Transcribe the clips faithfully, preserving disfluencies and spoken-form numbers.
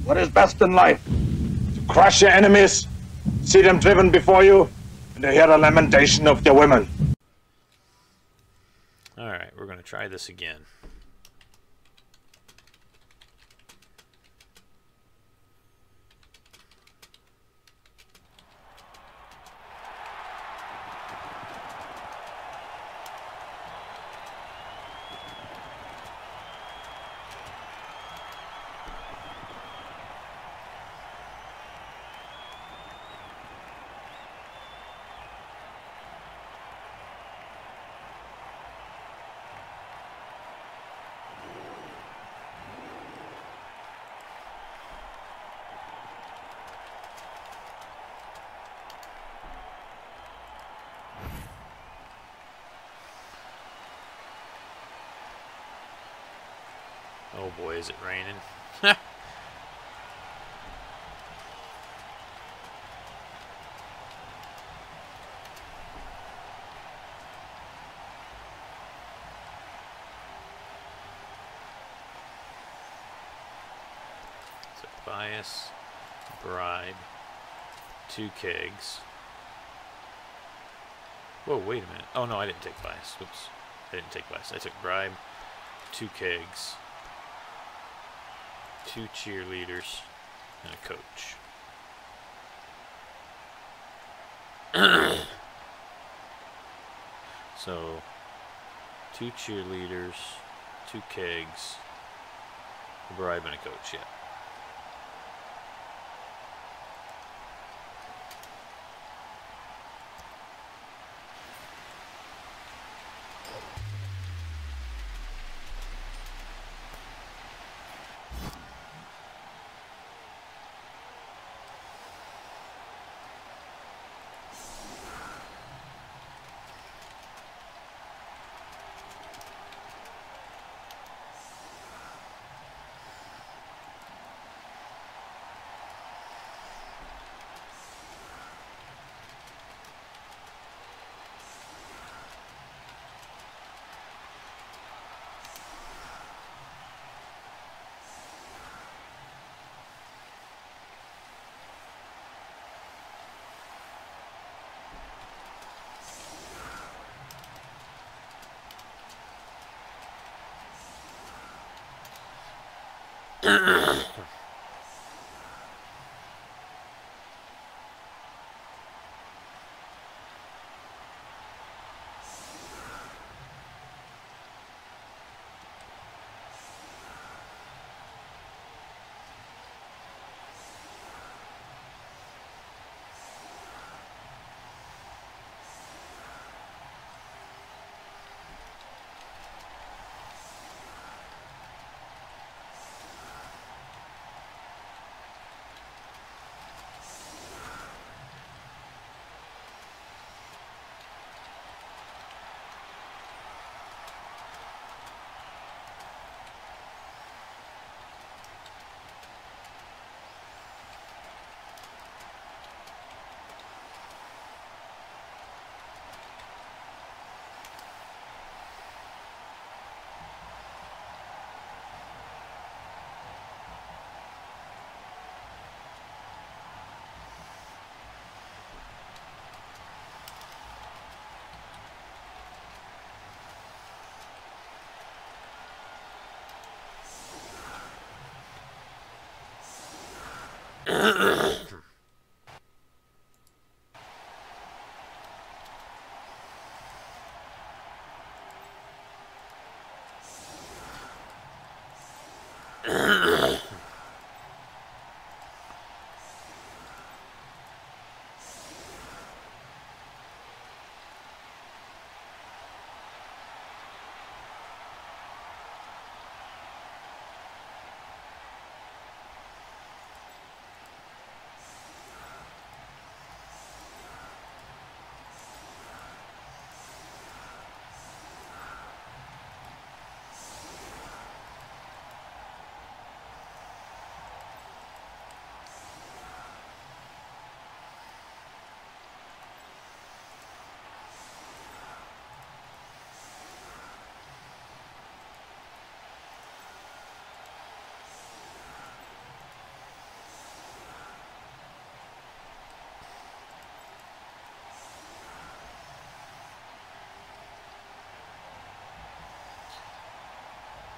what is best in life? To crush your enemies, see them driven before you, and to hear the lamentation of their women. Alright, we're going to try this again. Oh boy, is it raining. So bias, bribe, two kegs. Whoa, wait a minute. Oh no, I didn't take bias. Whoops. I didn't take bias. I took bribe, two kegs, two cheerleaders, and a coach. So, two cheerleaders, two kegs, a bribe, and a coach, yeah.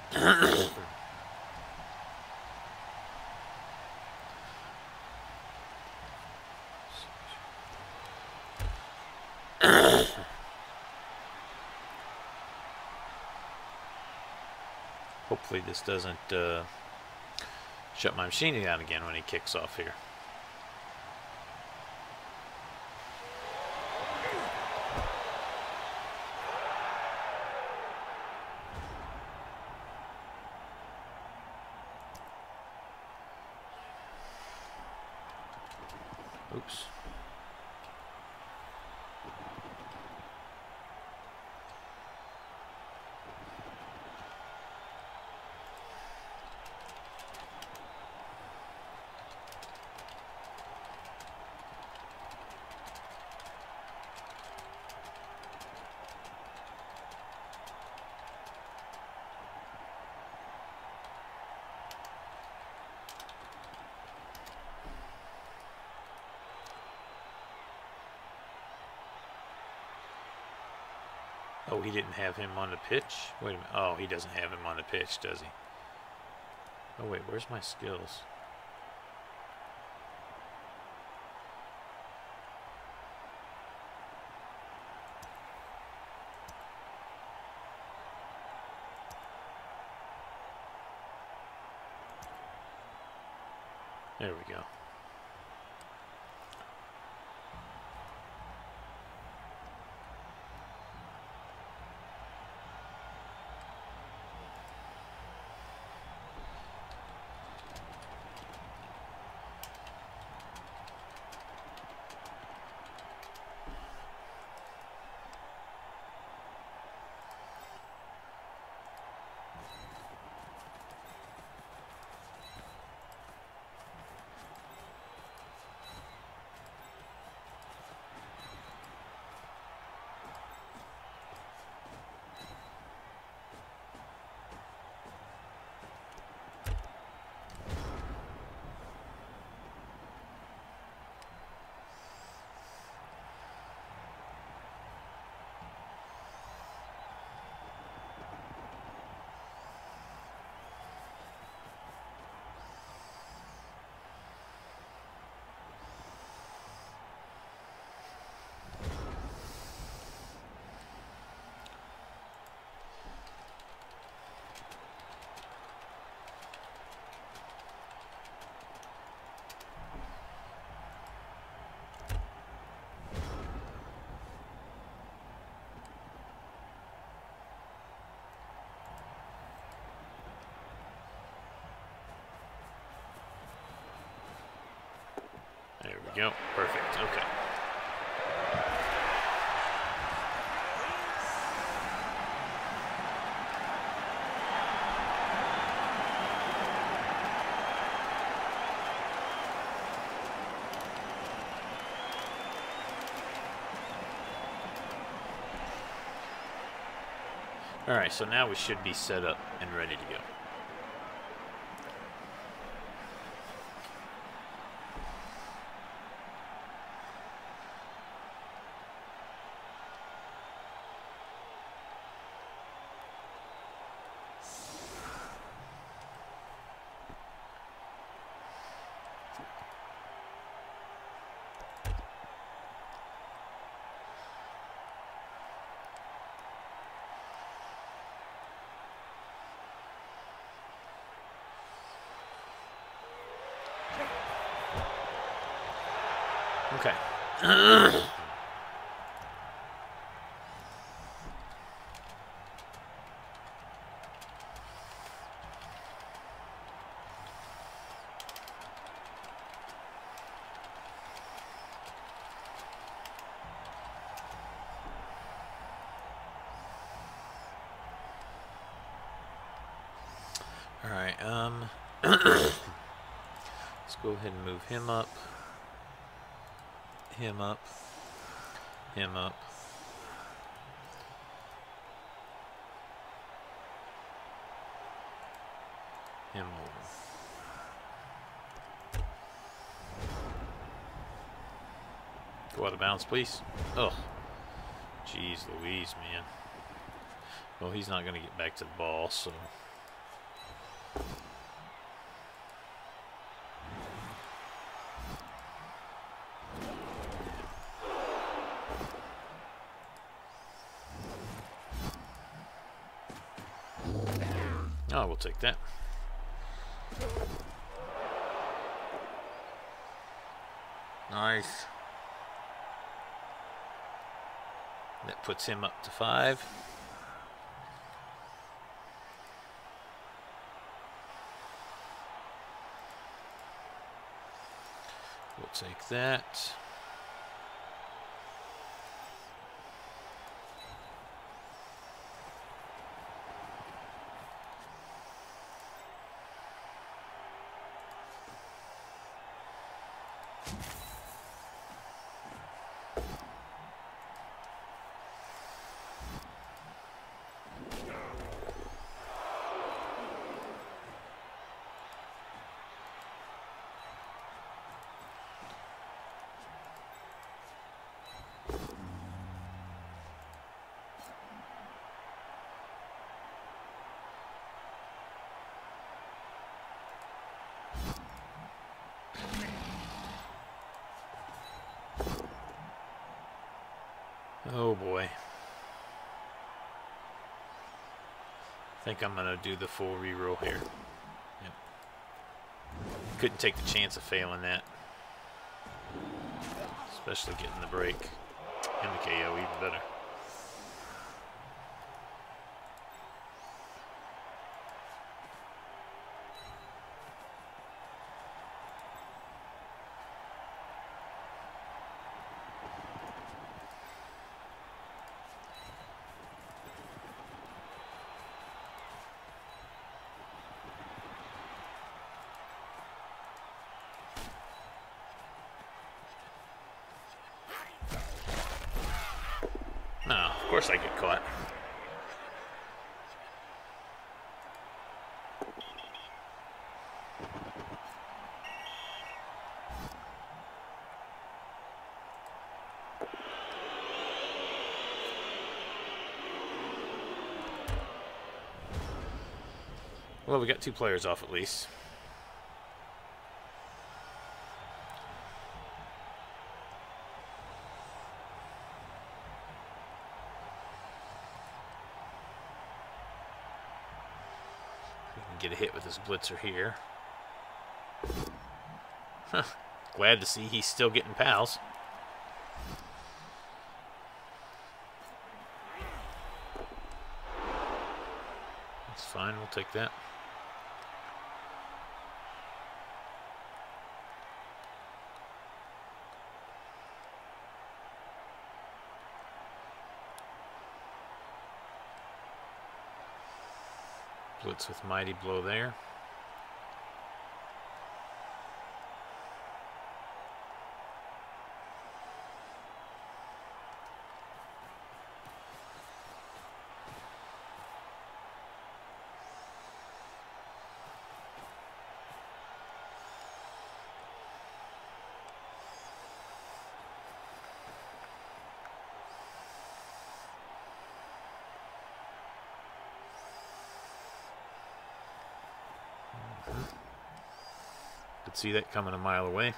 Hopefully this doesn't uh, shut my machine down again when he kicks off here. Oops. Oh, he didn't have him on the pitch? Wait a minute. Oh, he doesn't have him on the pitch, does he? Oh, wait, where's my skills? There we go. There we go. Perfect. Okay. All right, so now we should be set up and ready to go. Okay. All right. Um. Let's go ahead and move him up. Him up, him up. Him over. Go out of bounds, please. Oh, jeez Louise, man. Well, he's not going to get back to the ball, so Oh, we'll take that. Nice. That puts him up to five. We'll take that. Oh boy. I think I'm gonna do the full reroll here. Yep. Couldn't take the chance of failing that. Especially getting the break. And the K O even better. No, of course I get caught. Well, we got two players off at least. Get a hit with this blitzer here. Huh. Glad to see he's still getting pals. That's fine, we'll take that. Blitz with Mighty Blow there. Could see that coming a mile away.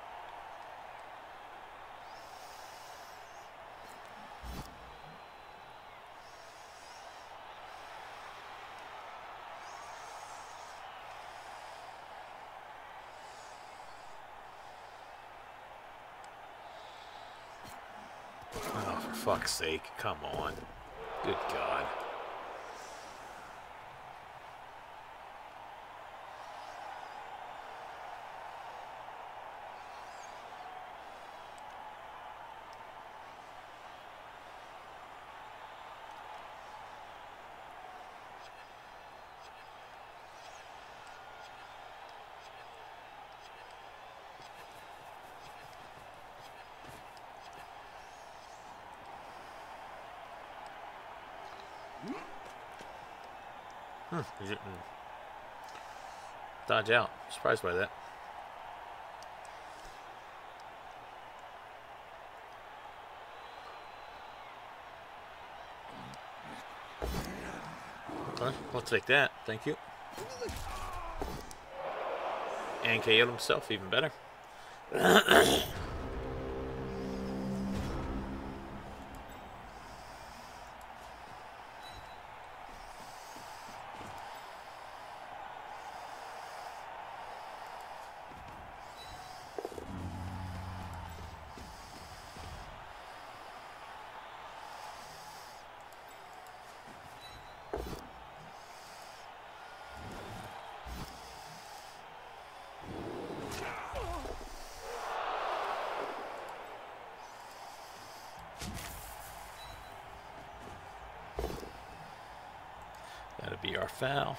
Oh, for fuck's sake, come on. Good God. Hmm, he didn't dodge out. Surprised by that. Okay, we'll take that. Thank you. And K O'd himself, even better. P R foul.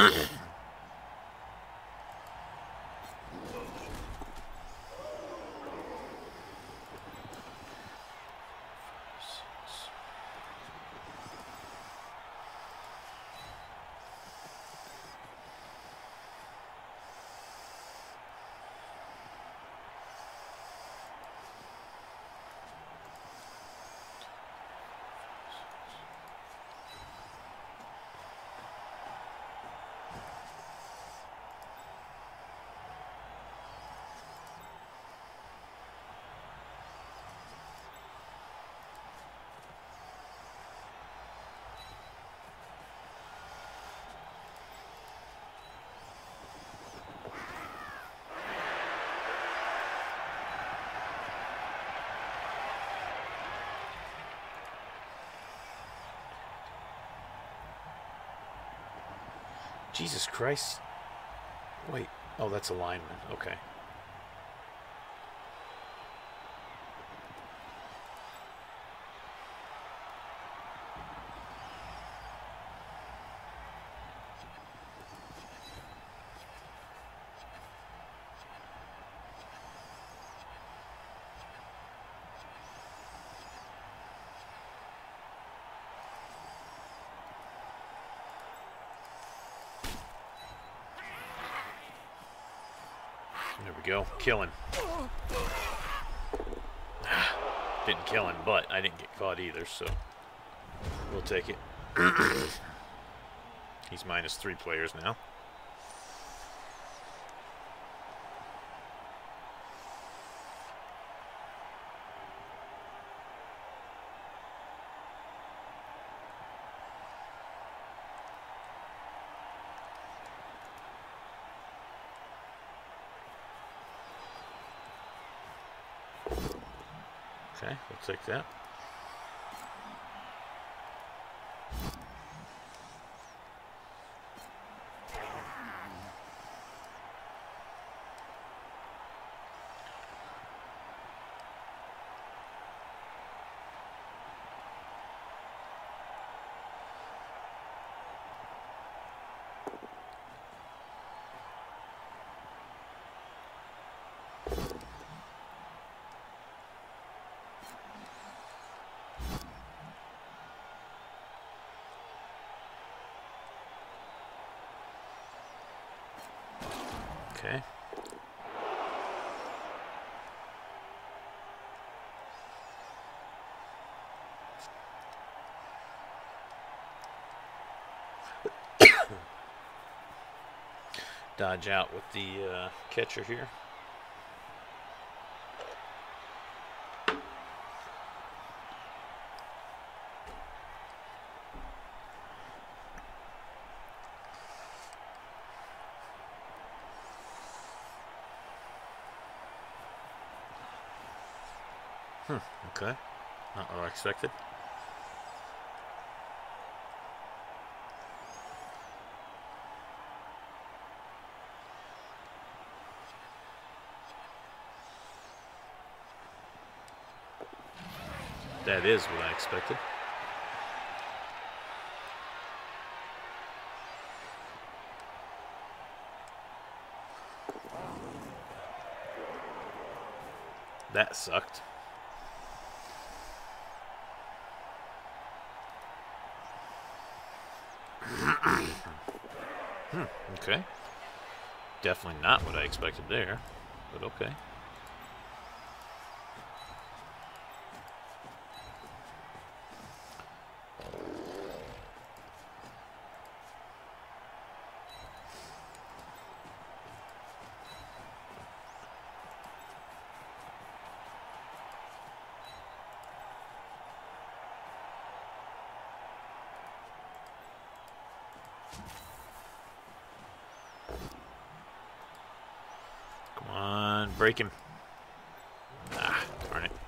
Jesus Christ. Wait. Oh, that's a lineman. Okay. There we go. Killing. Didn't kill him, but I didn't get caught either, so we'll take it. He's minus three players now. Okay, we'll take that. Okay. Dodge out with the uh, catcher here. Hmm, okay. Not what I expected. That is what I expected. That sucked. Hmm, okay. Definitely not what I expected there, but okay. Come on, break him. Ah, darn it.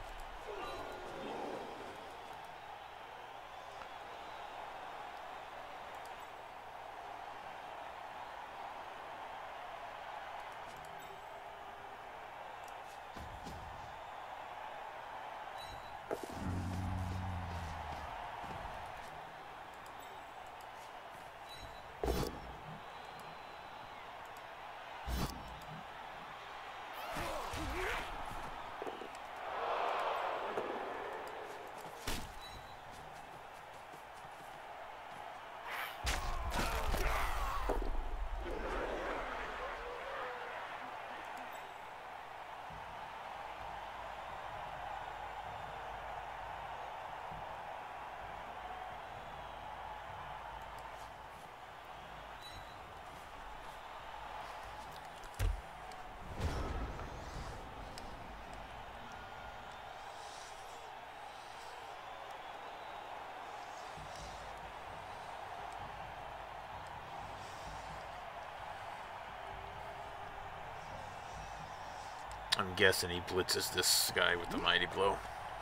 I'm guessing he blitzes this guy with the mighty blow.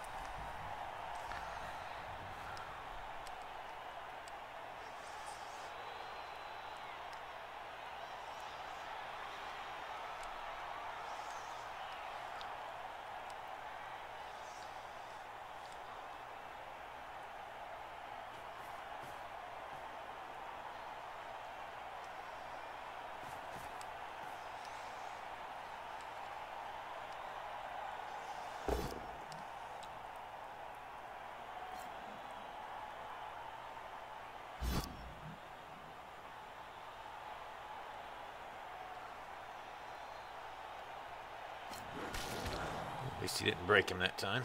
At least he didn't break him that time.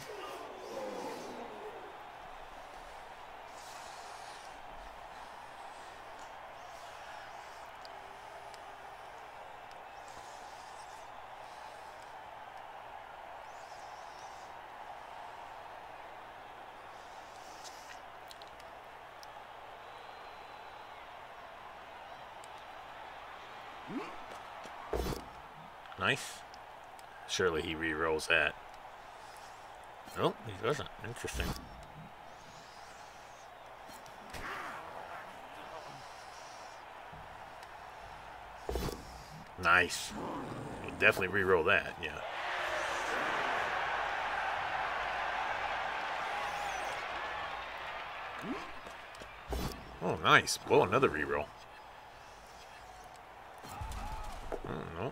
Nice. Surely he re-rolls that. Oh, he doesn't. Interesting. Nice. He'll definitely re-roll that, yeah. Oh, nice. Whoa, another re-roll. Oh, no.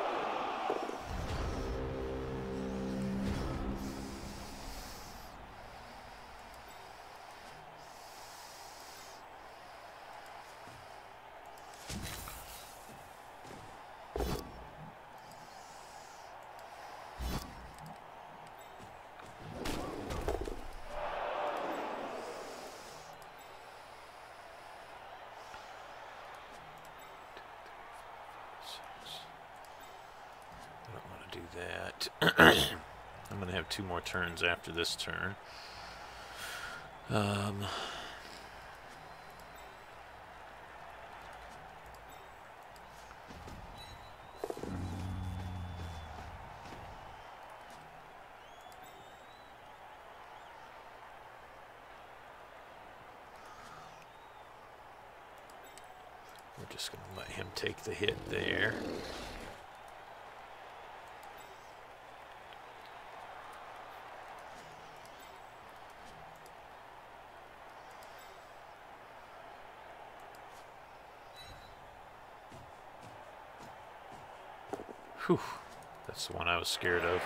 That. I'm going to have two more turns after this turn. Um, we're just going to let him take the hit there. Whew, that's the one I was scared of.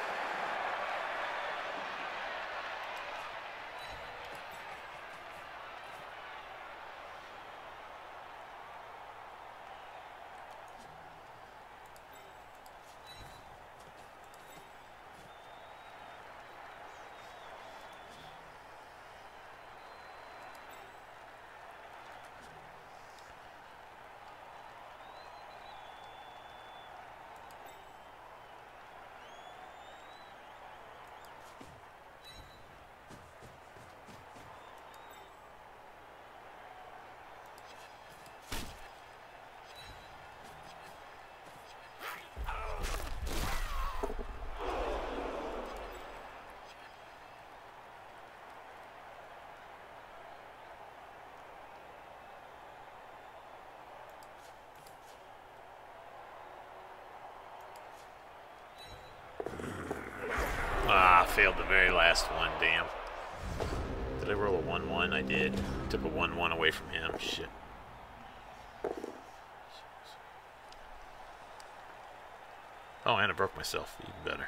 Ah, failed the very last one, damn. Did I roll a one one? I did. Took a one one away from him. Shit. Oh, and I broke myself. Even better.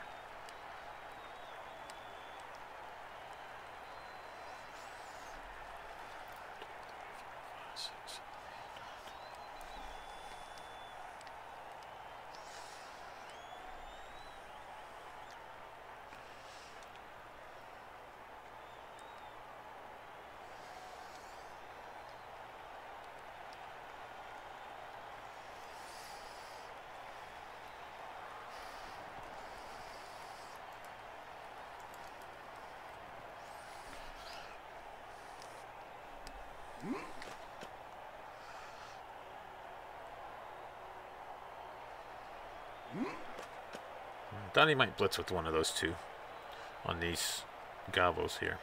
Thought he might blitz with one of those two on these gobbles here.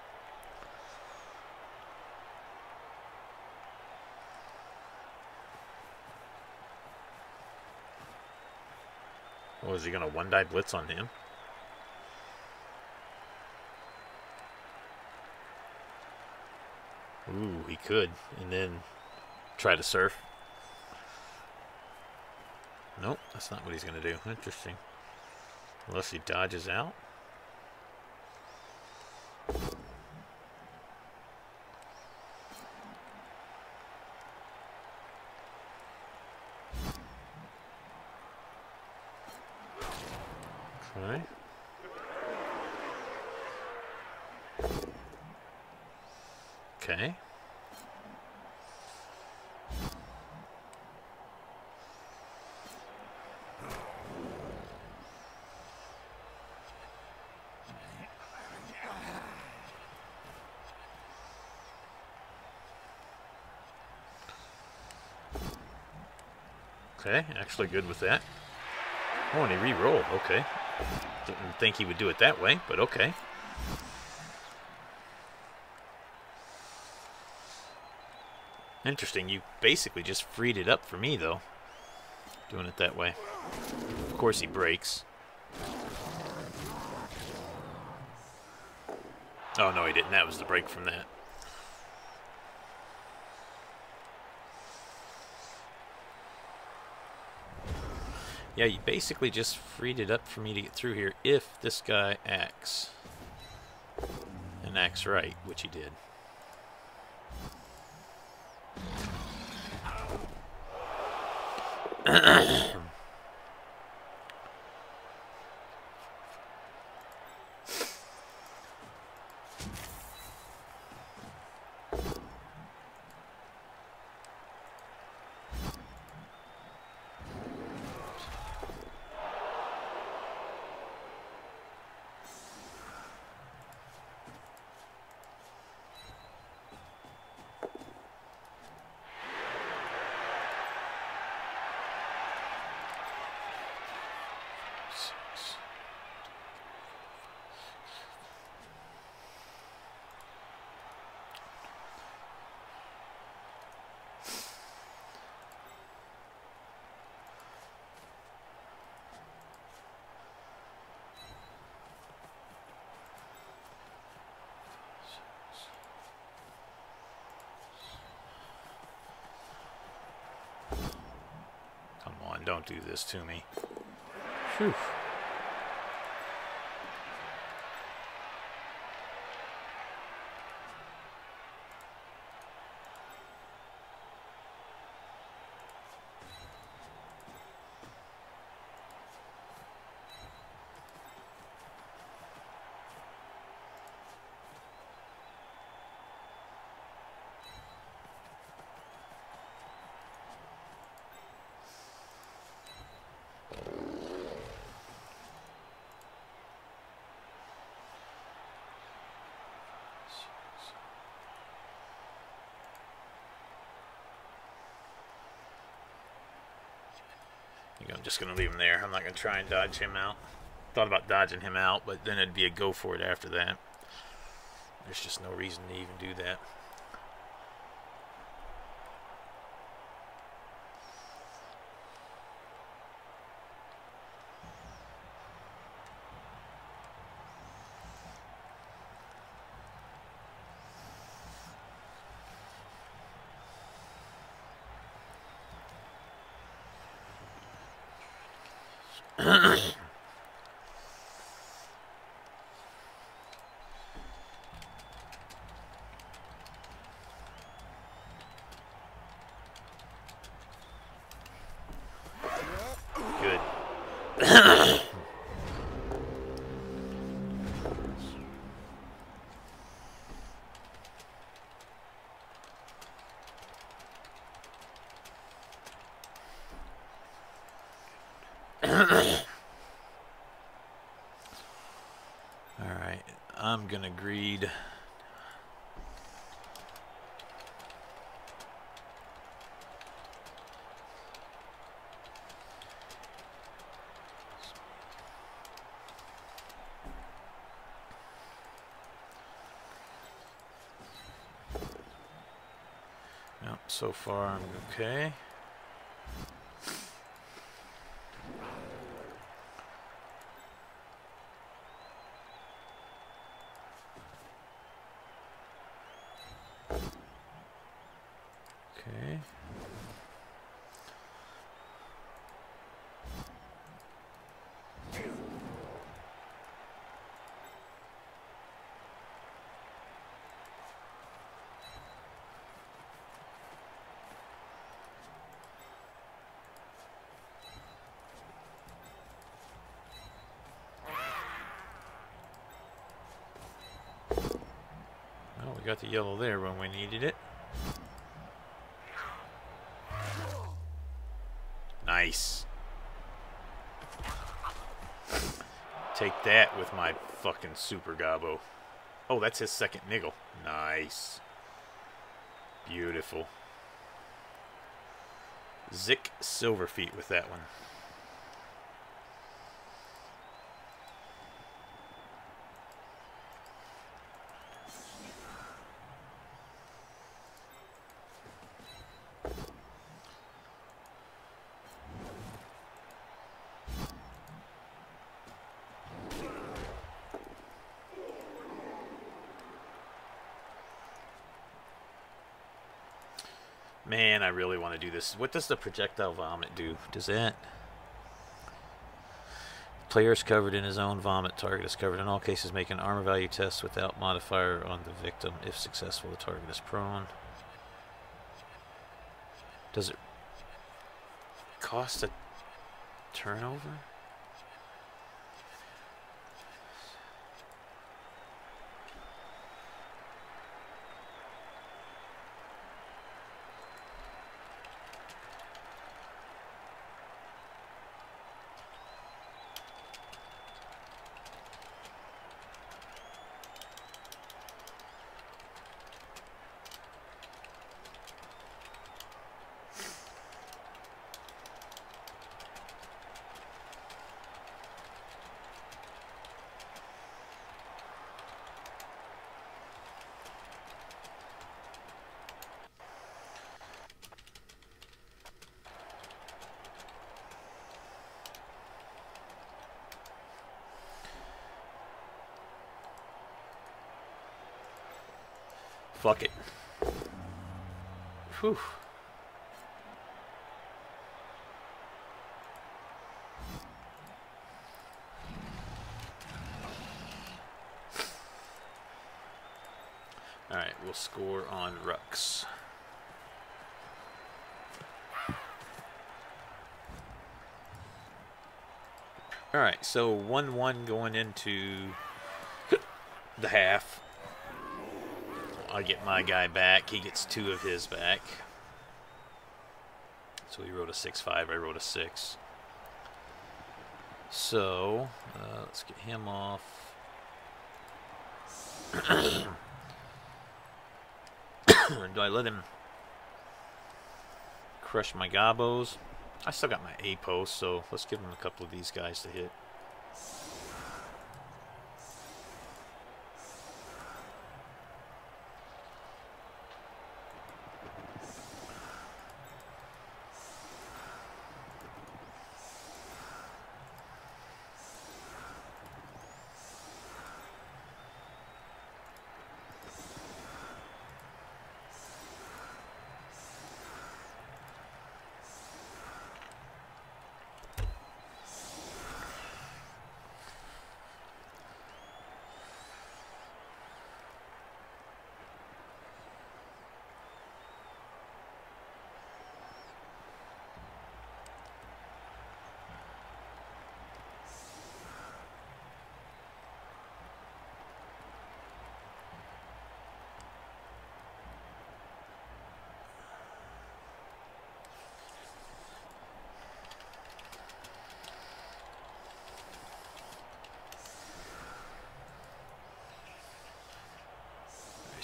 Oh, is he going to one-die blitz on him? Ooh, he could. And then try to surf. Nope, that's not what he's going to do. Interesting. Unless he dodges out. Okay. Okay. Okay, actually good with that. Oh, and he re-rolled. Okay. Didn't think he would do it that way, but okay. Interesting. You basically just freed it up for me, though, doing it that way. Of course he breaks. Oh, no, he didn't. That was the break from that. Yeah, you basically just freed it up for me to get through here if this guy acts. And acts right, which he did. Come on, don't do this to me. Whew. I'm just going to leave him there. I'm not going to try and dodge him out. Thought about dodging him out, but then it'd be a go for it after that. There's just no reason to even do that. I'm gonna greed. Yep, so far I'm okay. Okay. Well, we got the yellow there when we needed it. Nice. Take that with my fucking super gobbo. Oh, that's his second niggle. Nice. Beautiful. Zick Silverfeet with that one. Man, I really want to do this. What does the projectile vomit do? Does that... Player is covered in his own vomit. Target is covered. In all cases, make an armor value test without modifier on the victim. If successful, the target is prone. Does it cost a turnover? Fuck it. Whew. Alright, we'll score on Rux. Alright, so one one going into the half. I get my guy back. He gets two of his back. So he wrote a six five. I wrote a six. So uh, let's get him off. Do I let him crush my gobos? I still got my A post, so let's give him a couple of these guys to hit.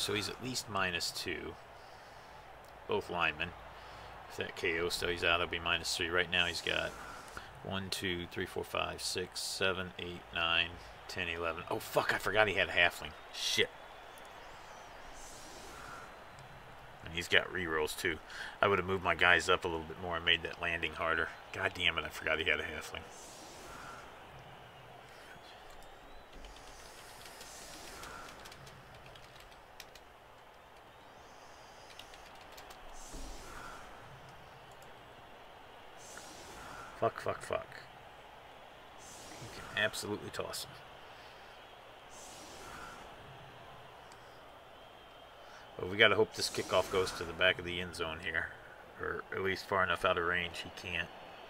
so he's at least minus two. Both linemen. If that K O stays out, it'll be minus three. Right now he's got one, two, three, four, five, six, seven, eight, nine, ten, eleven. Oh, fuck, I forgot he had a halfling. Shit. And he's got rerolls, too. I would have moved my guys up a little bit more and made that landing harder. God damn it, I forgot he had a halfling. Fuck, fuck, fuck. You can absolutely toss him. But we gotta hope this kickoff goes to the back of the end zone here. Or at least far enough out of range he can't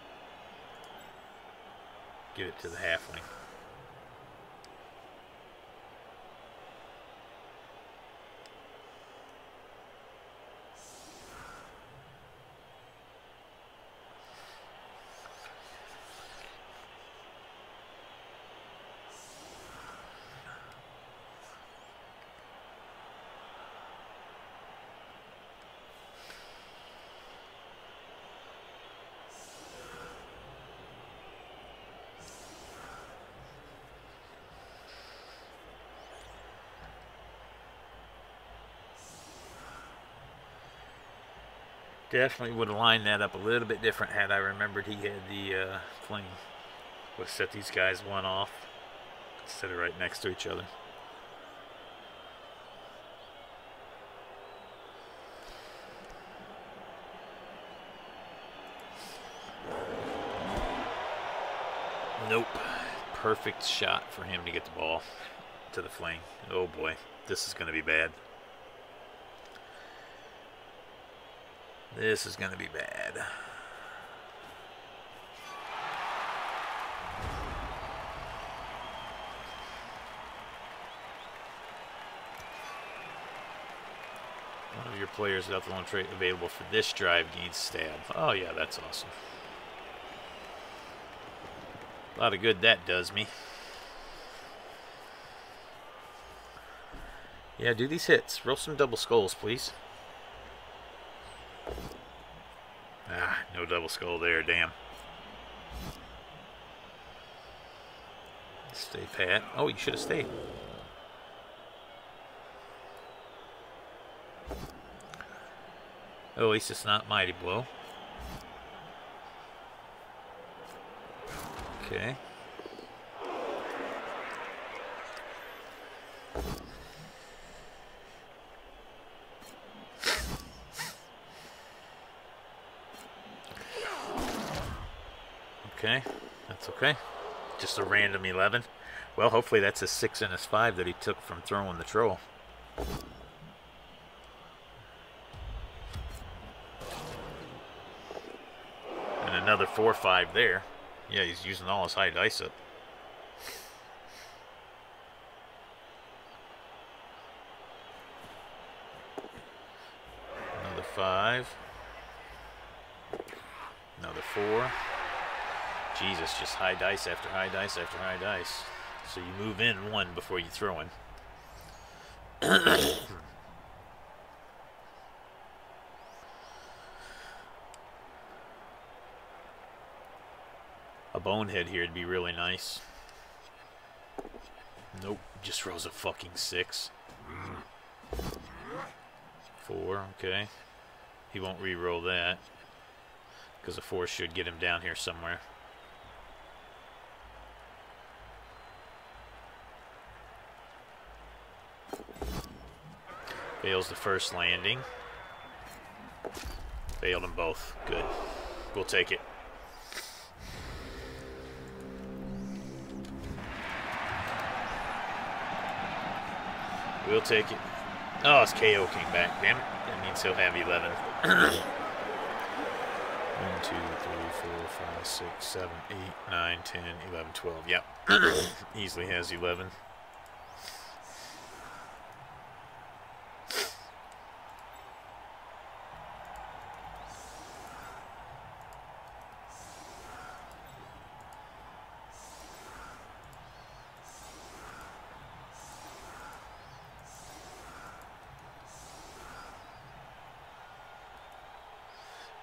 get it to the halfling. Definitely would have lined that up a little bit different had I remembered he had the uh, fling. Would have set these guys one off instead of right next to each other. Nope. Perfect shot for him to get the ball to the fling. Oh boy, this is going to be bad. This is going to be bad. One of your players without the lone trait available for this drive gains stab. Oh yeah, that's awesome. A lot of good that does me. Yeah, do these hits. Roll some double skulls, please. Ah, no double skull there, damn. Stay pat. Oh, you should have stayed. Oh, at least it's not Mighty Blow. Okay. Okay, that's okay. Just a random eleven. Well, hopefully that's a six and a five that he took from throwing the troll. And another four five there. Yeah, he's using all his high dice up. Another five. Another four. Jesus, just high dice after high dice after high dice. So you move in one before you throw in. A bonehead here would be really nice. Nope, just rolls a fucking six. Four, okay. He won't re-roll that, because a four should get him down here somewhere. Fails the first landing. Failed them both. Good. We'll take it. We'll take it. Oh, his K O came back. Damn it. That means he'll have eleven. one, two, three, four, five, six, seven, eight, nine, ten, eleven, twelve. Yep. Easily has eleven.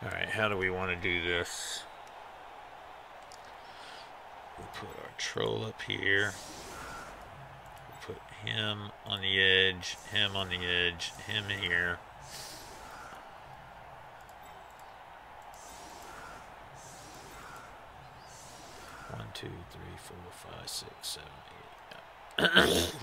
Alright, how do we want to do this? We'll put our troll up here. We'll put him on the edge, him on the edge, him here. One, two, three, four, five, six, seven, eight.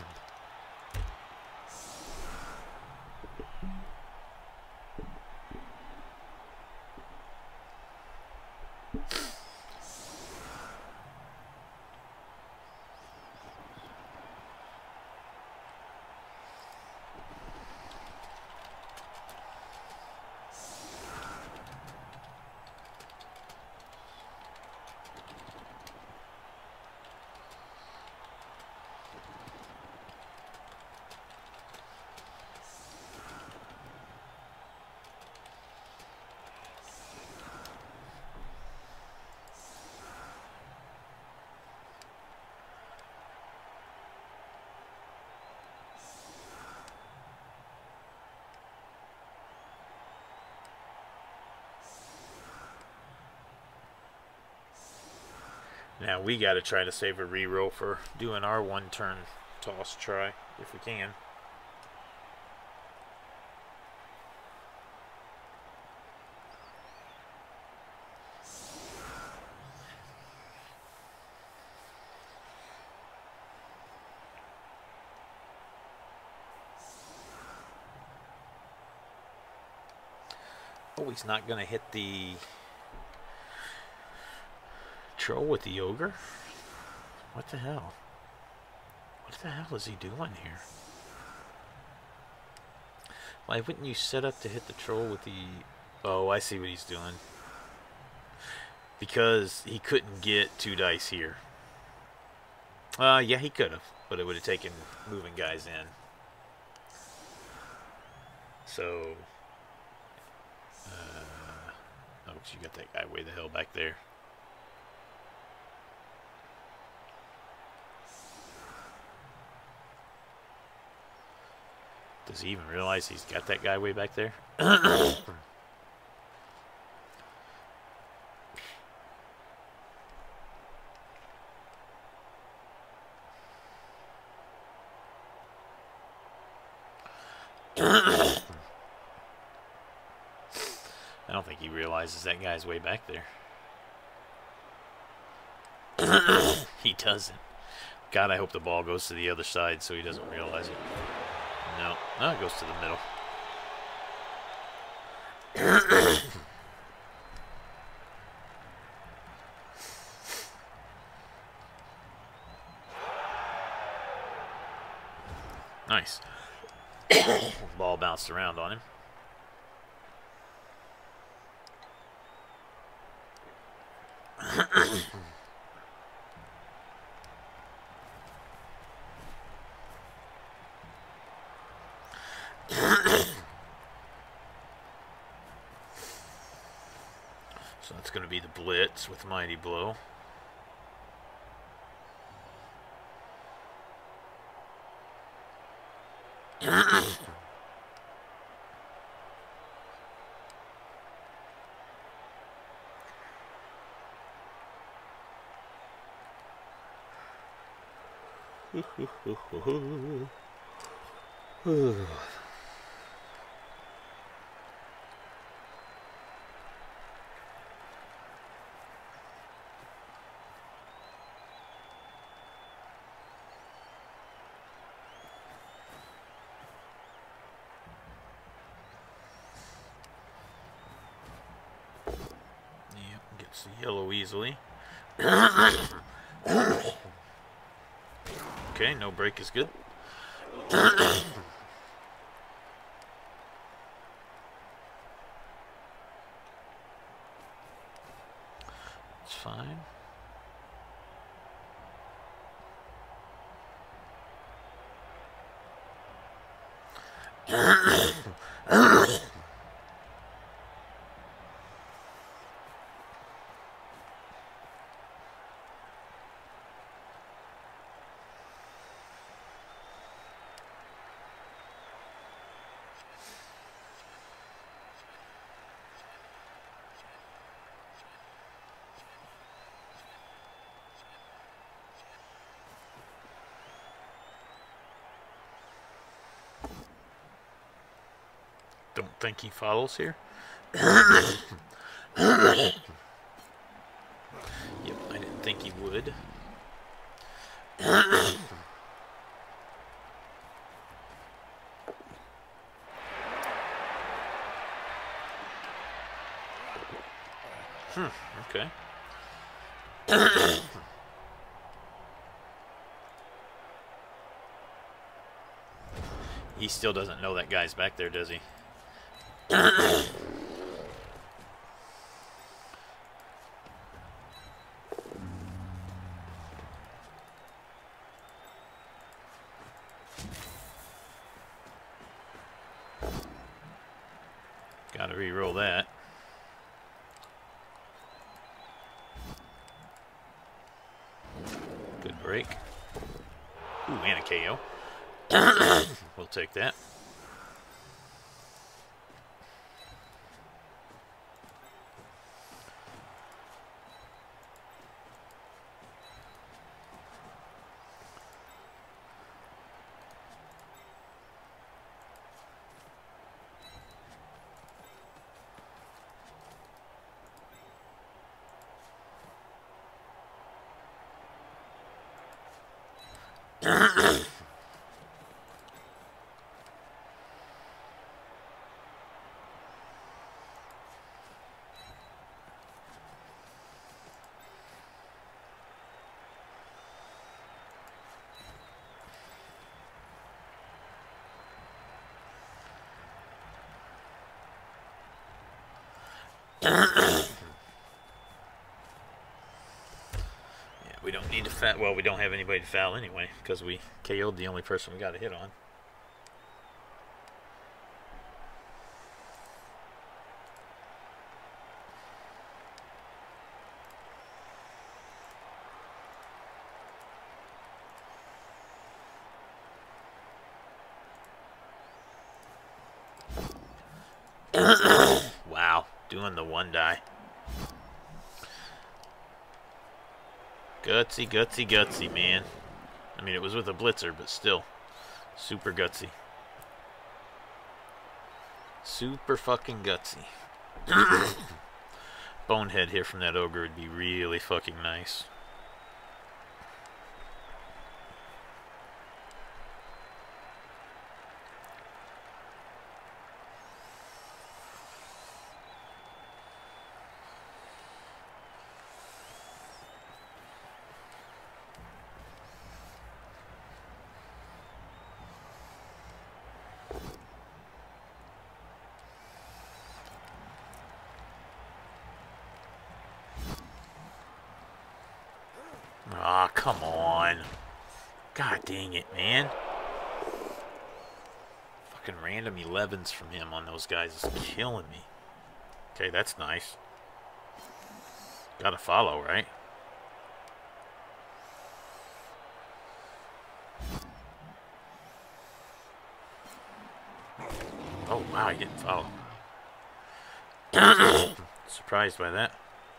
Now we got to try to save a reroll for doing our one turn toss try, if we can. Oh, he's not going to hit the troll with the ogre? What the hell? What the hell is he doing here? Why wouldn't you set up to hit the troll with the... Oh, I see what he's doing. Because he couldn't get two dice here. Uh, yeah, he could have, but it would have taken moving guys in. So... Uh, oh, you got that guy way the hell back there. Does he even realize he's got that guy way back there? I don't think he realizes that guy's way back there. He doesn't. God, I hope the ball goes to the other side so he doesn't realize it. No, no, it goes to the middle. Nice. Ball bounced around on him. So that's going to be the blitz with Mighty Blow. Gets the yellow easily. Okay, no break is good. It's fine. don't think he follows here. Yep, I didn't think he would. Hmm, okay. He still doesn't know that guy's back there, does he? Gotta re-roll that. Good break. Ooh, and a K O. We'll take that. Yeah, we don't need to foul. Well, we don't have anybody to foul anyway because we K O'd the only person we got a hit on. Wow, doing the one die. Gutsy, gutsy, gutsy, man. I mean, it was with a blitzer, but still. Super gutsy. Super fucking gutsy. Bonehead here from that ogre would be really fucking nice. Aw, oh, come on. God dang it, man. Fucking random elevens from him on those guys is killing me. Okay, that's nice. Gotta follow, right? Oh, wow, he didn't follow. Surprised by that.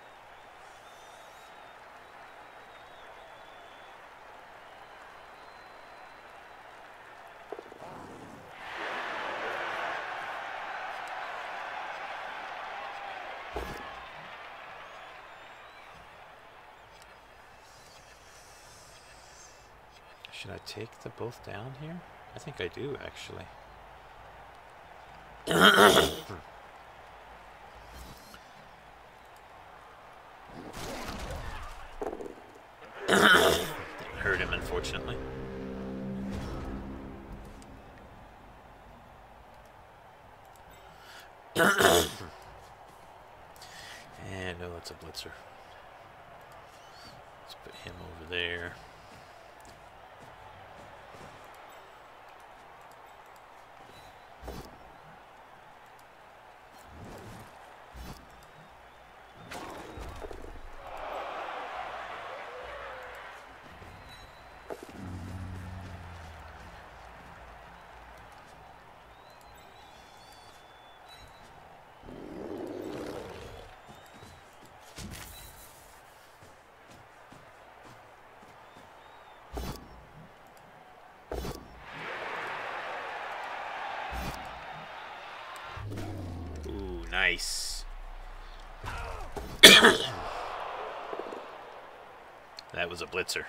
Should I take the both down here? I think I do, actually. Hurt him, unfortunately. And no, that's a blitzer. Let's put him over there. Nice. That was a blitzer.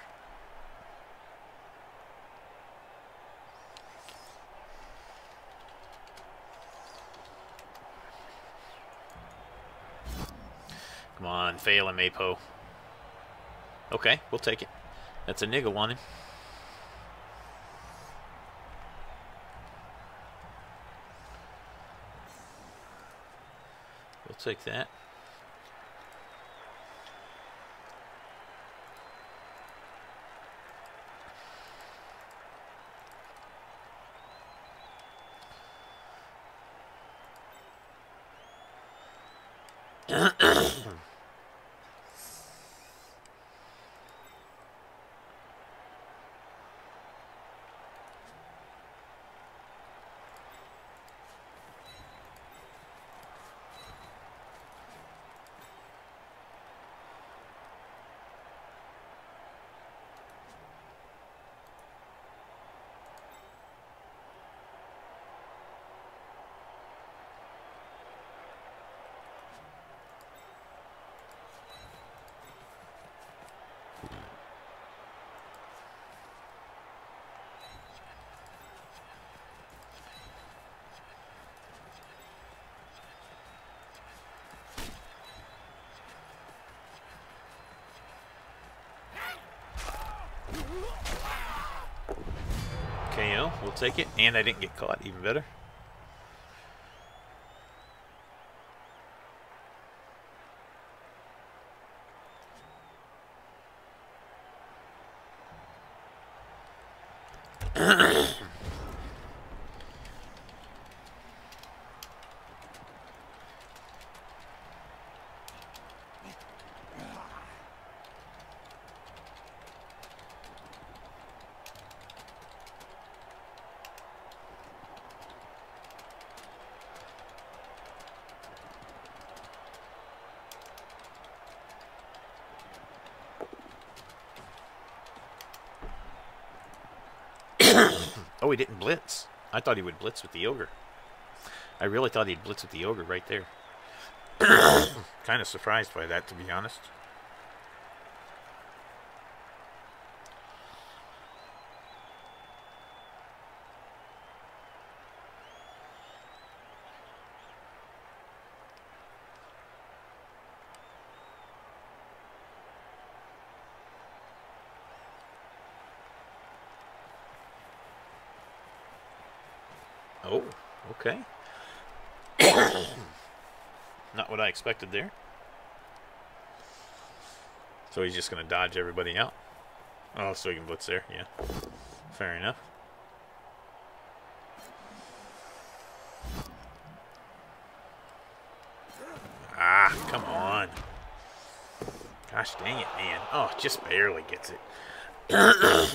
Come on, fail him, Apo. Okay, we'll take it. That's a nigga on him. We'll take that. K O, we'll take it. And I didn't get caught, even better. Oh, he didn't blitz. I thought he would blitz with the ogre. I really thought he'd blitz with the ogre right there. Kind of surprised by that, to be honest. Oh, okay. Not what I expected there. So he's just going to dodge everybody out. Oh, so he can blitz there, yeah. Fair enough. Ah, come on. Gosh dang it, man. Oh, just barely gets it.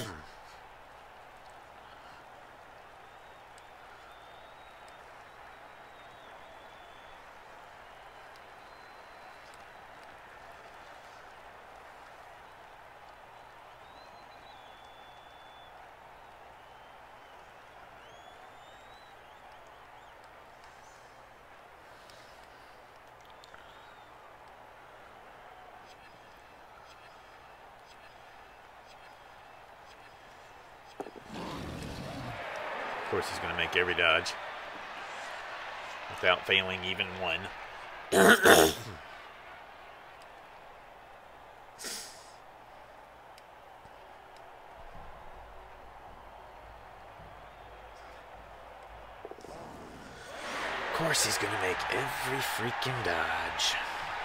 Of course, he's going to make every dodge without failing even one. Of course, he's going to make every freaking dodge.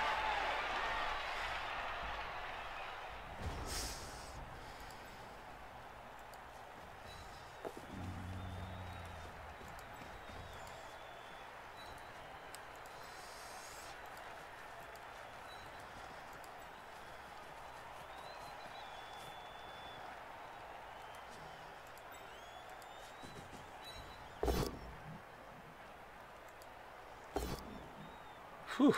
Whew.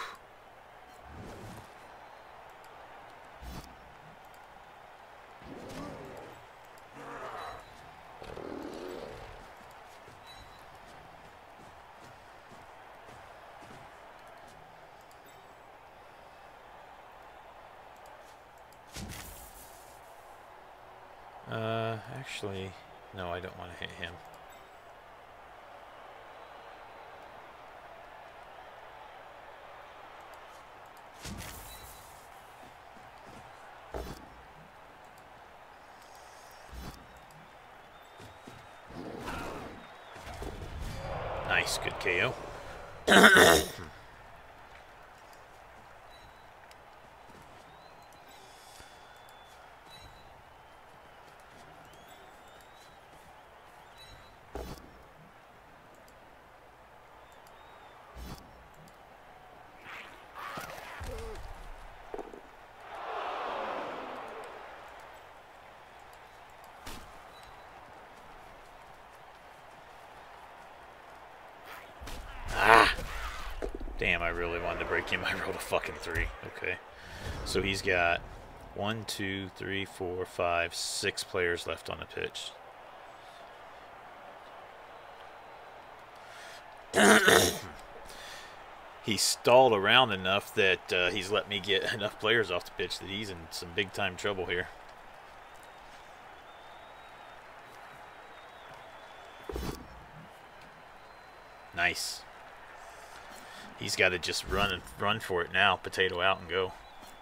Actually, no, I don't want to hit him. Nice, good K O. Damn, I really wanted to break him. I rolled a fucking three. Okay. So he's got one, two, three, four, five, six players left on the pitch. He stalled around enough that uh, he's let me get enough players off the pitch that he's in some big time trouble here. Nice. He's got to just run and run for it now. Potato out and go.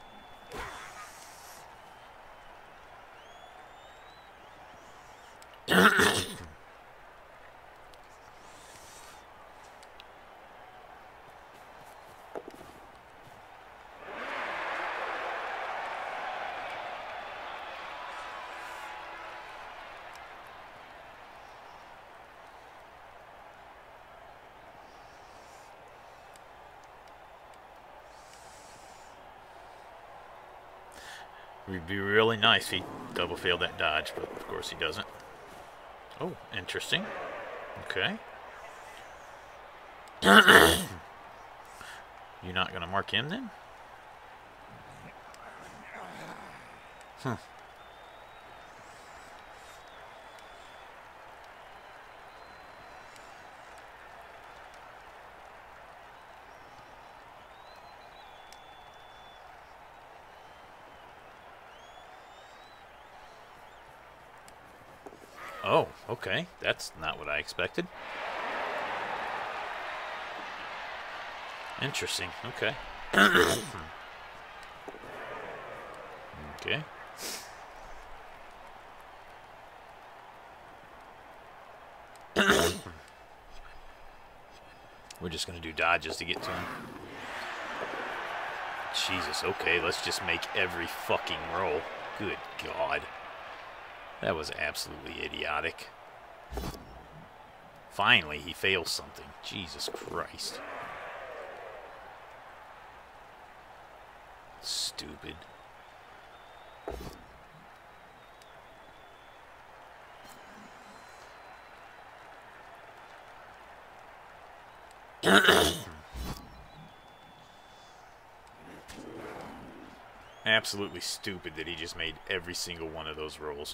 It would be really nice if he double failed that dodge, but of course he doesn't. Oh, interesting. Okay. You're not going to mark him then? Huh. Oh, okay. That's not what I expected. Interesting. Okay. Okay. We're just going to do dodges to get to him. Jesus, okay. Let's just make every fucking roll. Good God. That was absolutely idiotic. Finally, he fails something. Jesus Christ. Stupid. Absolutely stupid that he just made every single one of those rolls.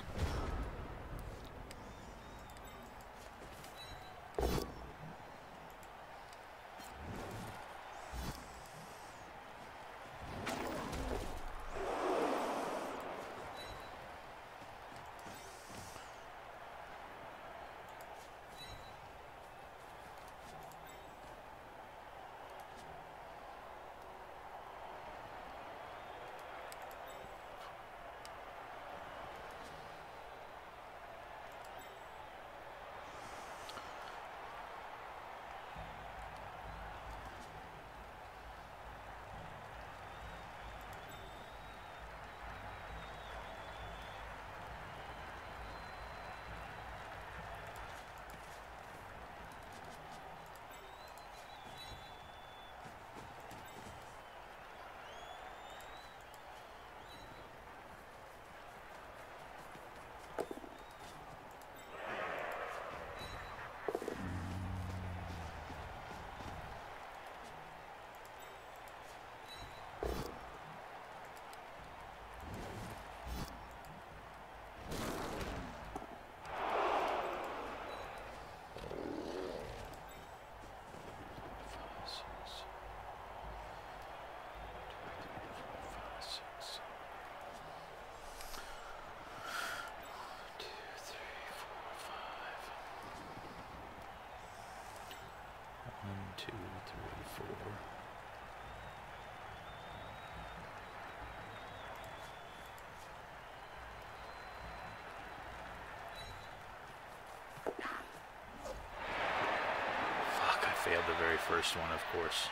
the very first one, of course.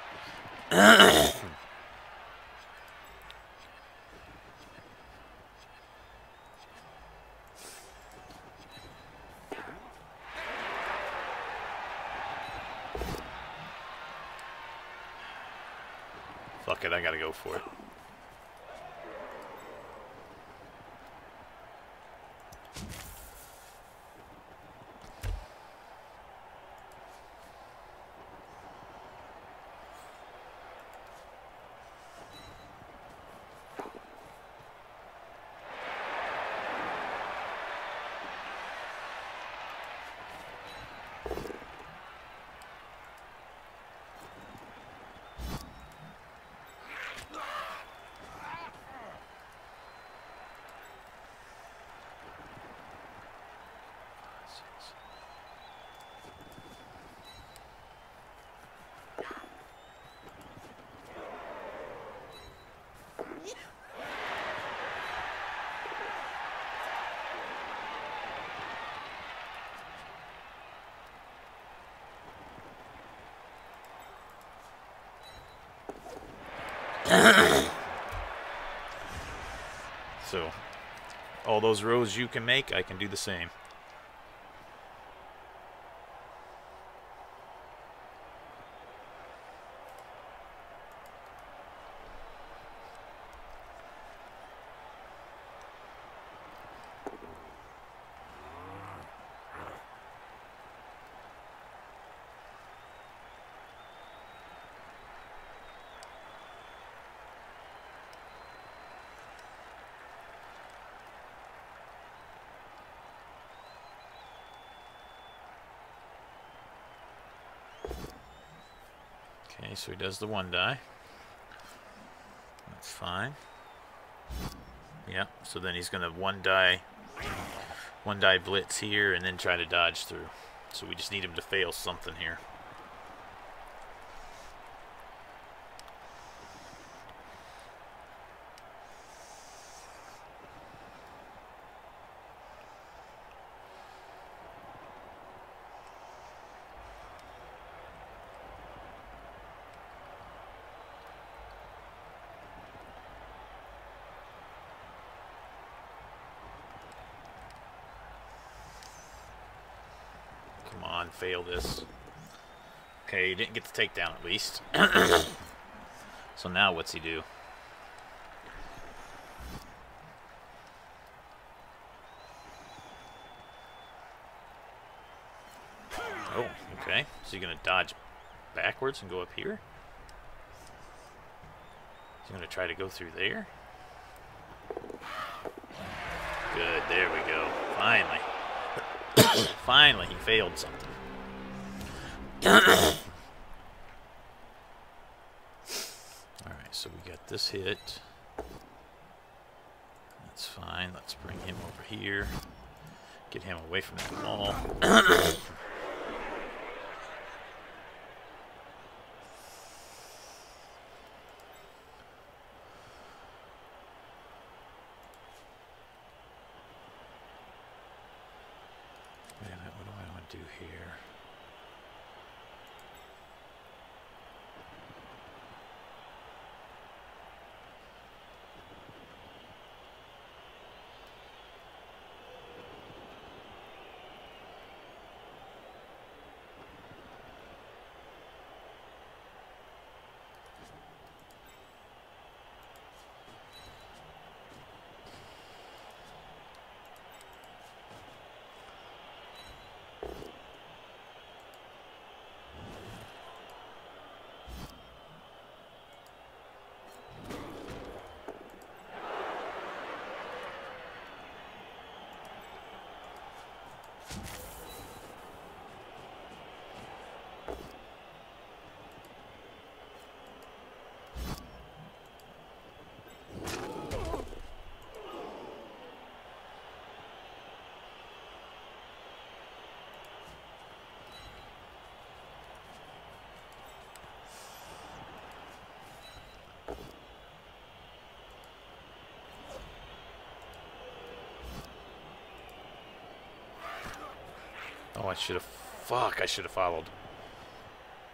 Fuck it, I gotta go for it. So, all those rows you can make, I can do the same. Okay, so he does the one die. That's fine. Yep, so then he's gonna one die one die blitz here and then try to dodge through. So we just need him to fail something here. Come on, fail this. Okay, he didn't get the takedown at least. So now what's he do? Oh, okay. So you're gonna dodge backwards and go up here? He's gonna try to go through there? Good, there we go. Finally. Finally, he failed something. Alright, so we got this hit. That's fine. Let's bring him over here. Get him away from that wall. Do here. Oh, I should have... Fuck, I should have followed.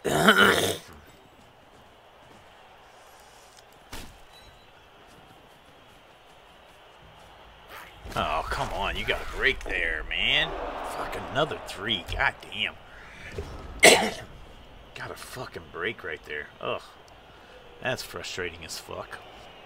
Oh, come on. You got a break there, man. Fuck, another three. God damn. Got a fucking break right there. Ugh. That's frustrating as fuck.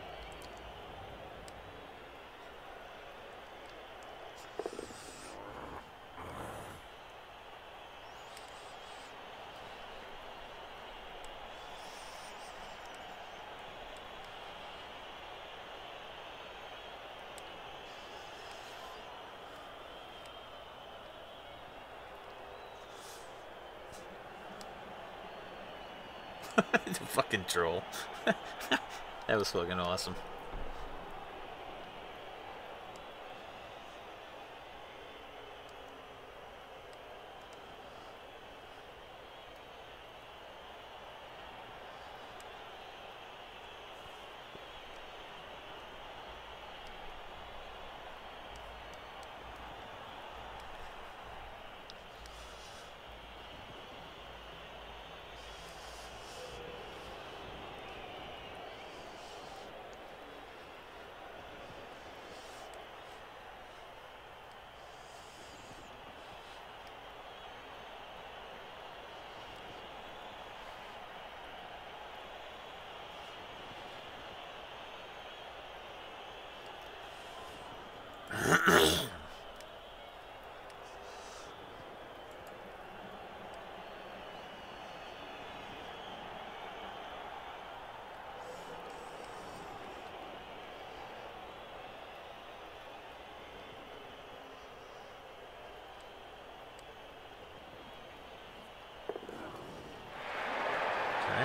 The fucking troll. That was fucking awesome. Okay.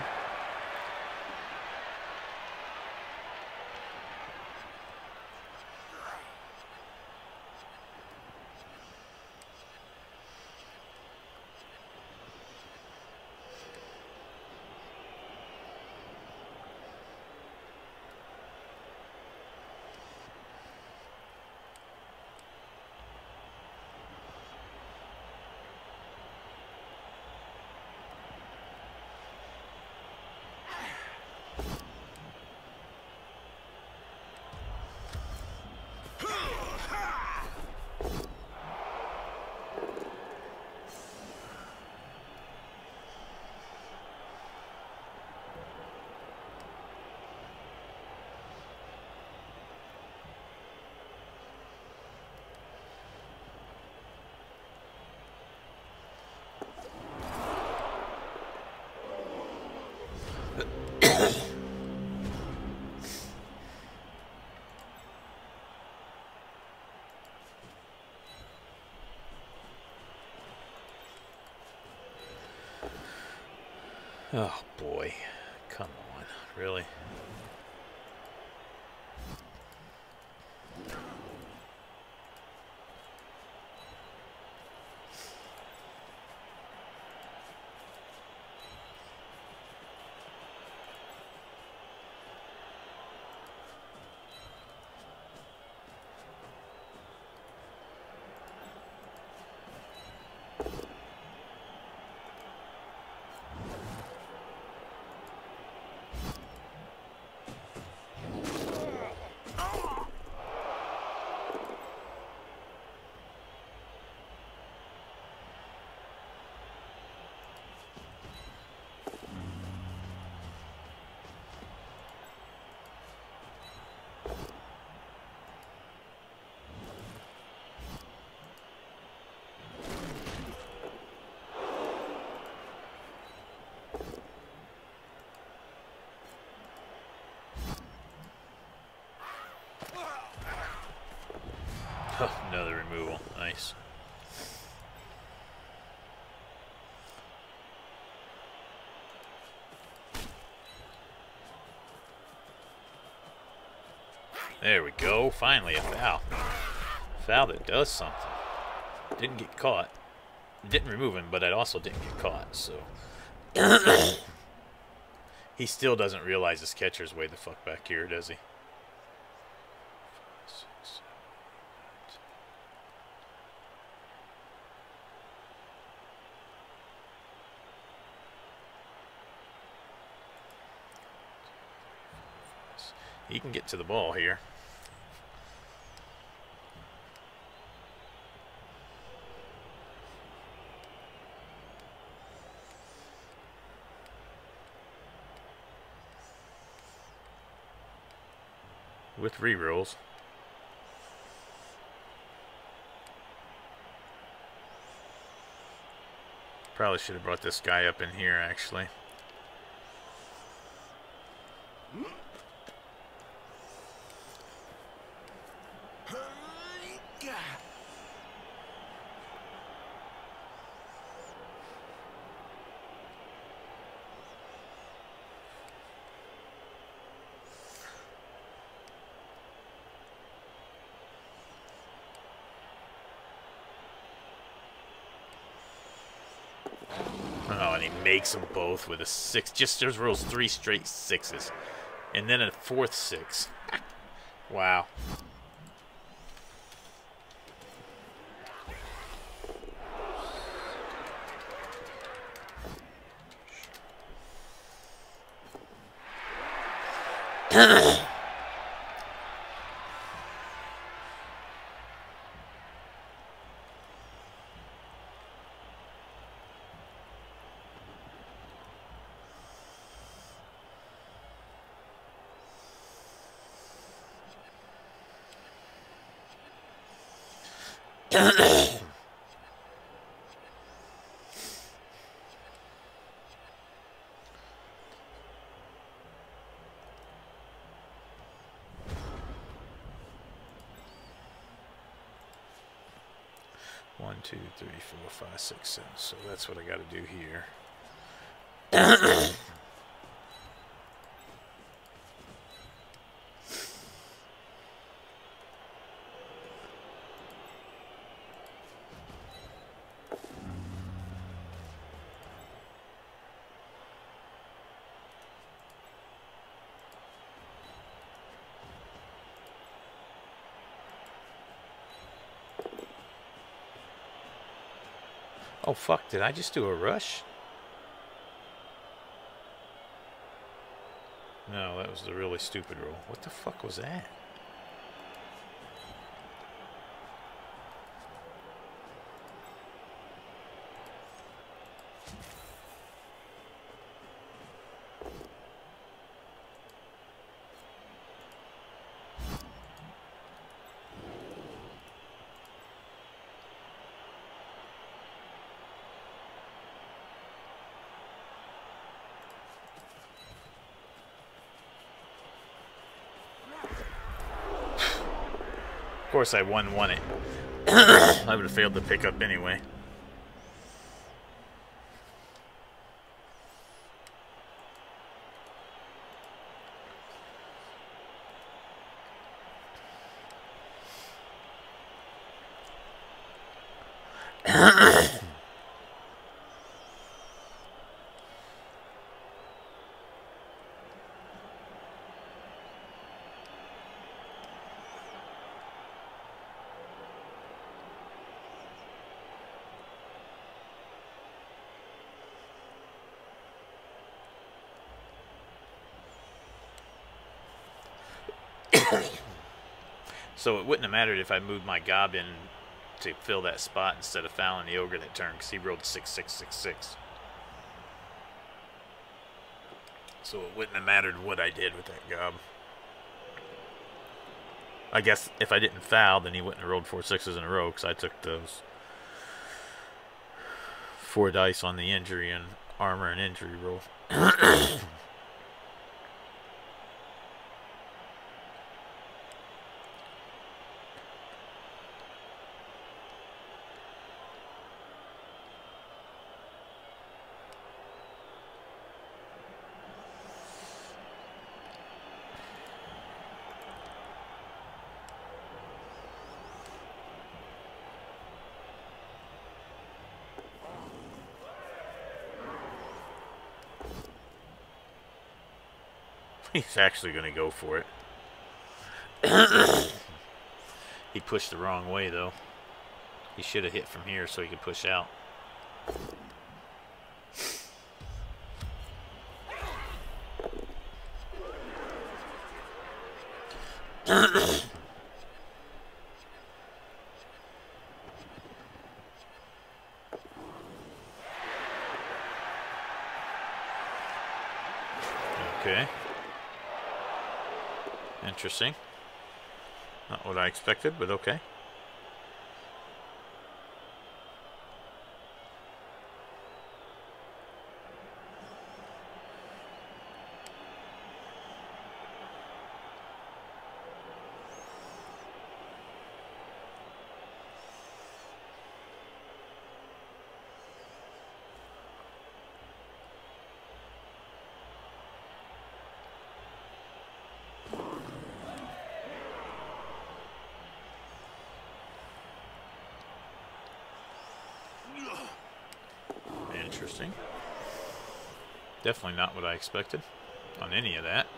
Oh boy, come on, really? Oh, another removal. Nice. There we go. Finally a foul. Foul that does something. Didn't get caught. Didn't remove him, but it also didn't get caught, so. He still doesn't realize his catcher's way the fuck back here, does he? He can get to the ball here. With re-rolls. Probably should have brought this guy up in here, actually. Oh, and he makes them both with a six. Just just rolls three straight sixes. And then a fourth six. Wow. One, two, three, four, five, six, seven. So that's what I got to do here. Oh, fuck, did I just do a rush? No, that was the really stupid roll. What the fuck was that? Of course, I won won it. I would have failed to pick up anyway. So it wouldn't have mattered if I moved my gob in to fill that spot instead of fouling the ogre that turn, because he rolled six six six six. So it wouldn't have mattered what I did with that gob. I guess if I didn't foul, then he wouldn't have rolled four sixes in a row, because I took those four dice on the injury and armor and injury roll. He's actually going to go for it. He pushed the wrong way, though. He should have hit from here so he could push out. Okay. Interesting. Not what I expected, but okay. Interesting. Definitely not what I expected on any of that.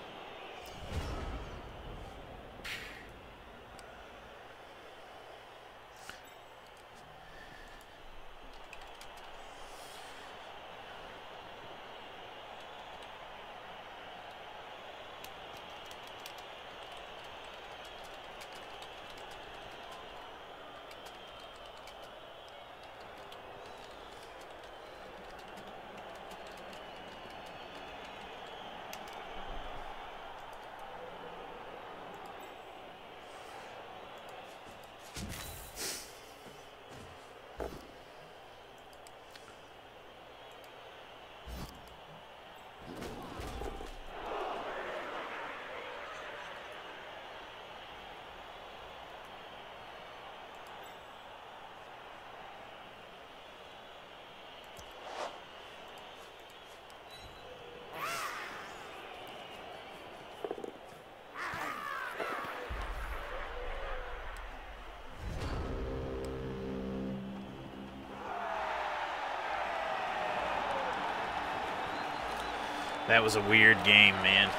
That was a weird game, man.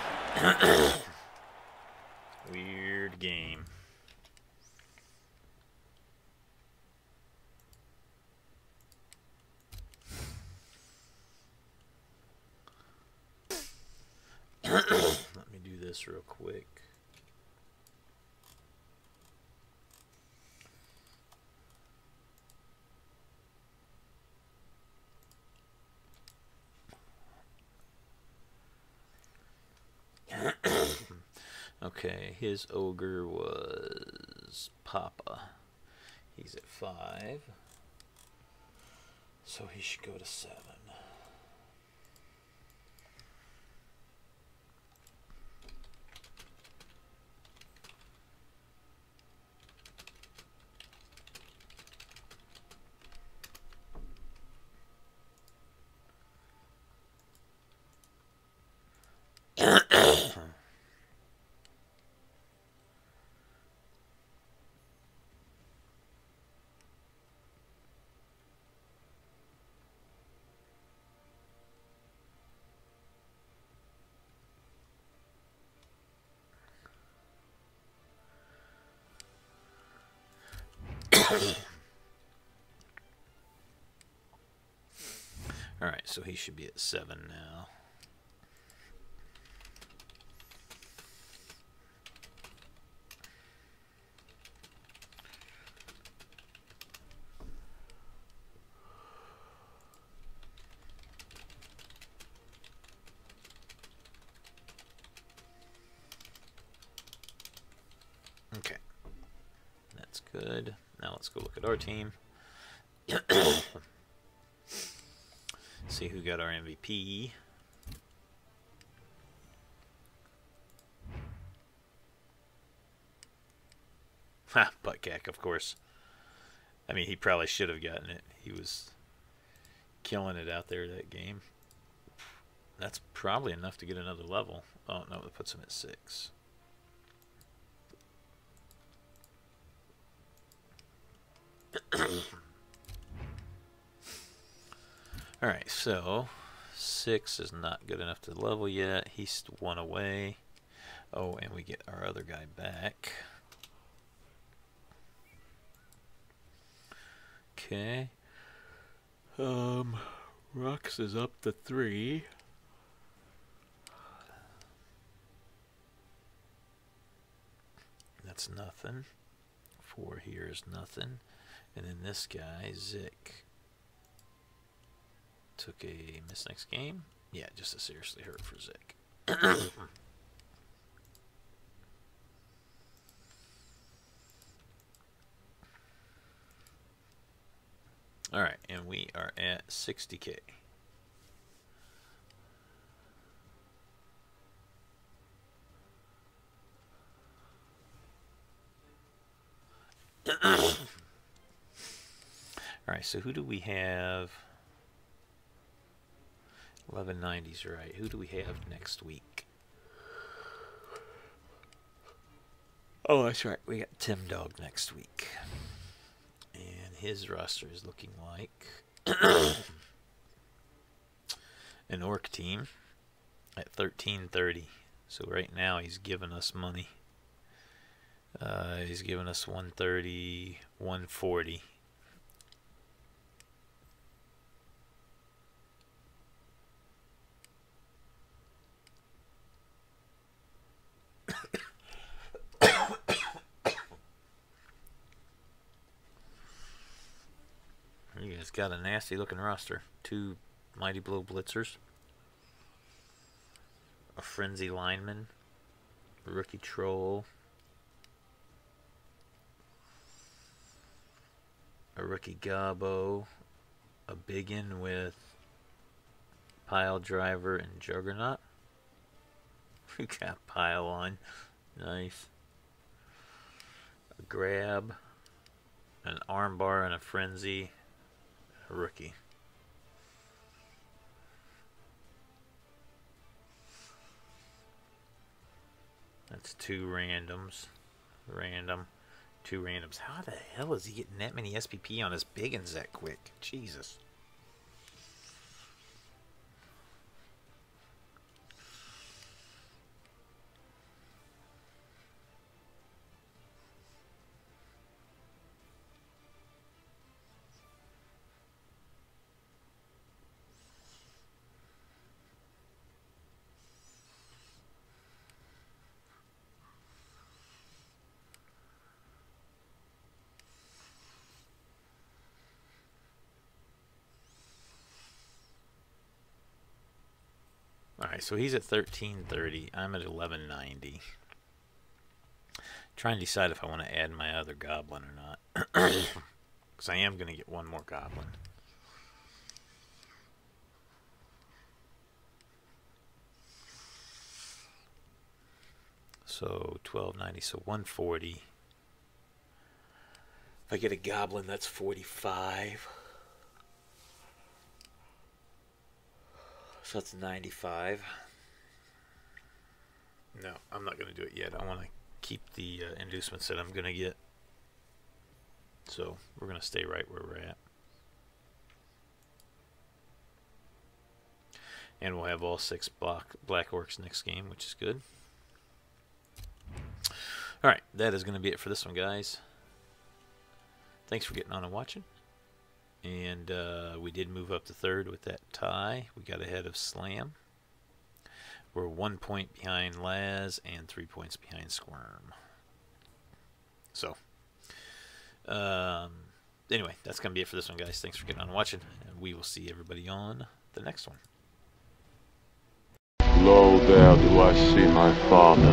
Weird game. Let me do this real quick. Okay, his ogre was Papa. He's at five. So he should go to seven. Alright, so he should be at seven now. Okay, that's good. Now let's go look at our team. See who got our M V P. Ha, Buttcack, of course. I mean, he probably should have gotten it. He was killing it out there that game. That's probably enough to get another level. Oh, no, it puts him at six. Alright, so six is not good enough to level yet. He's one away. Oh, and we get our other guy back. Okay. Um, Rux is up to three. that's nothing. Four here is nothing. And then this guy, Zick, took a miss next game. Yeah, just a seriously hurt for Zick. Alright, and we are at sixty K. Alright, so who do we have? eleven nineties, right. Who do we have next week? Oh, that's right. We got Tim Dog next week. And his roster is looking like an orc team at thirteen thirty. So right now he's giving us money. Uh, he's giving us one thirty, one forty. You guys got a nasty looking roster. Two Mighty Blow Blitzers, a Frenzy Lineman, a Rookie Troll, a Rookie Gobbo, a Biggin with Pile Driver and Juggernaut. We got Pile on. Nice. A Grab, an Armbar and a Frenzy. A Rookie. That's two randoms. Random. Two randoms. How the hell is he getting that many S P P on his Biggins that quick? Jesus. Alright, so he's at thirteen thirty. I'm at eleven ninety. Trying to decide if I want to add my other goblin or not. Because I am going to get one more goblin. So twelve ninety, so one forty. If I get a goblin, that's forty-five. So that's ninety-five. No, I'm not going to do it yet. I want to keep the uh, inducements that I'm going to get. So we're going to stay right where we're at. And we'll have all six black, black orcs next game, which is good. Alright, that is going to be it for this one, guys. Thanks for getting on and watching. And uh, we did move up to third with that tie. We got ahead of Slam. We're one point behind Laz and three points behind Squirm. So, um, anyway, that's going to be it for this one, guys. Thanks for getting on and watching. And we will see everybody on the next one. Lo, there do I see my father.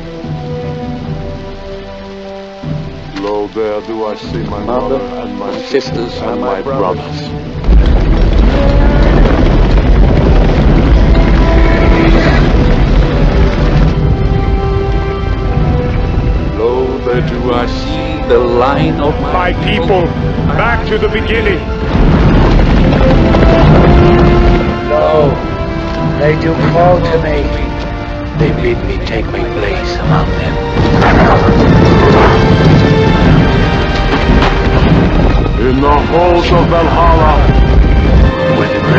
Lo, there do I see my mother and my sisters and my brothers. Lo, there do I see the line of my, My people, back to the beginning. No, they do fall to me. They bid me take my place among them. In the halls of Valhalla, When the